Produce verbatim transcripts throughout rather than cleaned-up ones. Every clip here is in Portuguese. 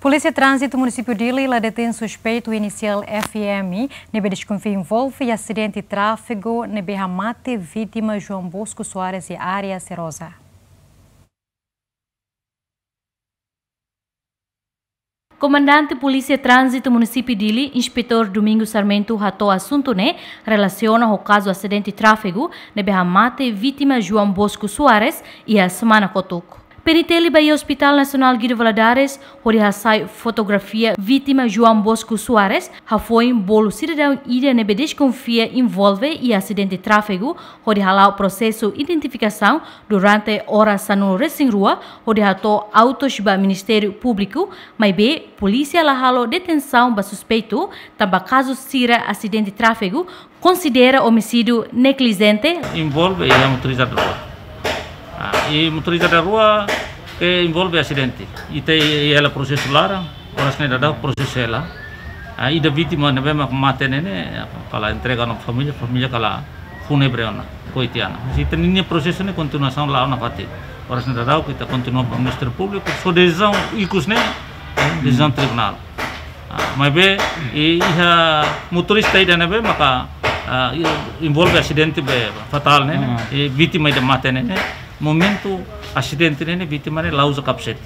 Polícia Trânsito do município de Lila detém suspeito inicial F M, nebe desconfia envolve acidente de tráfego, nebe mate vítima João Bosco Soares e área Serosa. Comandante Polícia Trânsito município de Dili, Inspetor Domingos Sarmento, ratou assunto né relaciona ao caso acidente de tráfego, nebe mate vítima João Bosco Soares e a semana cotoco. Peritele Bahia Hospital Nacional Guido Valadares, onde sai fotografia vítima João Bosco Soares, ha foi um bolo cidadão ida nebe desconfia envolve e acidente de tráfego, onde halal processo identificação durante horas no recém rua, onde hato autos ba Ministério Público, mas be polícia la halo detenção ba suspeito, tamba caso sira acidente de tráfego, considera homicídio negligente. Envolve e a motorizada da rua. E motorizada da rua que envolve acidente. E tem ela processo lá, orang sini ada processo ela. E da vítima nebe mak mate nene, kala entrega na família, família kala funebre ona, coitiana. Se tem linha processo ne continuação lá na fati. Orang sini ada kita continua para Ministério Público, so decisão ilkus ne, decisão tribunal. Mas be e a motorista ida nebe maka envolve acidente be fatal ne, e vítima ida mate nene. Momento acidente ne vítima ne lausa capsete.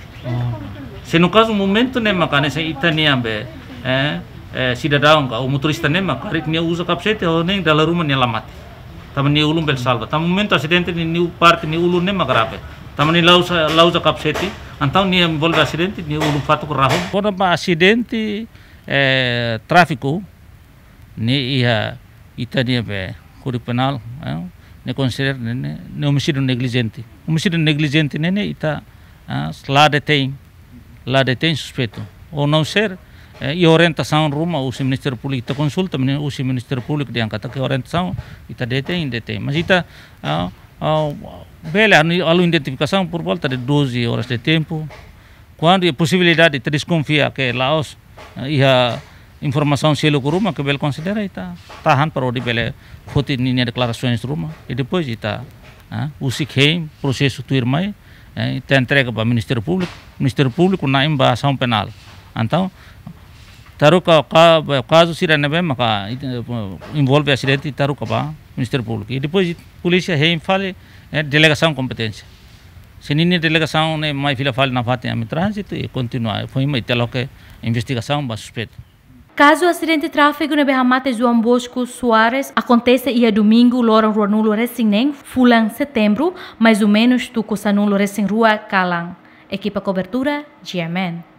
Se no caso momento ne makane se itania be eh, eh cidadão o motorista ne makarik ne usa capsete ou nem dalam rumah ne lamati. Taman ne ulum bel salva. Tam momento acidente ne new parte ne ulum ne magrave. Taman ne lausa lausa capsete. Então ne envolve acidente ne ulum fatu raho. Quando ba acidente eh tráfico ne ia itania be código penal eh, ne considera ne, ne homicídio negligente. Homicídio negligente ne ne ita uh, lá detém, lá detém suspeito. Ou não ser, eh, e orientação ruma o Ministério Público ita consulta, o Ministério Público diangkat que orientação ita detém, detém. Mas ita uh, uh, bela a identificação por volta de doze horas de tempo. Quando a possibilidade de desconfiar que Laos uh, ia informação selo ke rumah que bel considera ita tahan para odi bele foti ninya declarações rumah e depois ita ah, usi khem processo tuirmai eh, ita entrega para Ministério Público Ministério Público na embaixação penal então taruh ka caso sira nebe maka envolve acidente taruh ka ba Ministério Público e depois polícia hem fale eh, delegação competência senini delegação ne mai fila fale na fate am trânsito e continua foi mai telo que investigação ba suspeito. Caso acidente de tráfego na Berramate João Bosco Soares acontece ia domingo, lora rua nulo recém fulan setembro, mais ou menos tu coça nulo recém rua Calang. Equipa cobertura, G M N.